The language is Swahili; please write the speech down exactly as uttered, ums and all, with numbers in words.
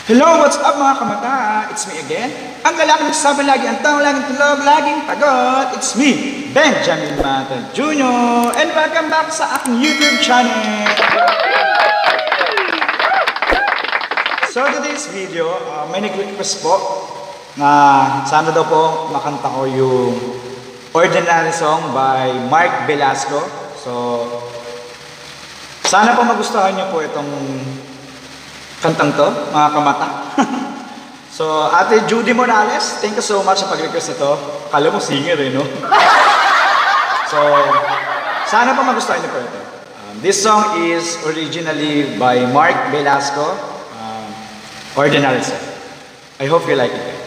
Hello, what's up mga kamata? It's me again. Ang galak nagsasabi lagi, ang tao laging tulog, laging pagod. It's me, Benjamin Mata Junior And welcome back sa aking YouTube channel. So today's video, uh, may nag-request po na sana daw po makanta ko yung Ordinary Song by Mark Velasco. So sana po magustuhan niyo po itong kantang to, mga kamata. So, Ate Judy Morales, thank you so much sa pag-request ito. Kala mo singer eh, no? So, sana pa magustuhan niyo po ito. Um, this song is originally by Mark Velasco, um, Ordinary Song. I hope you like it.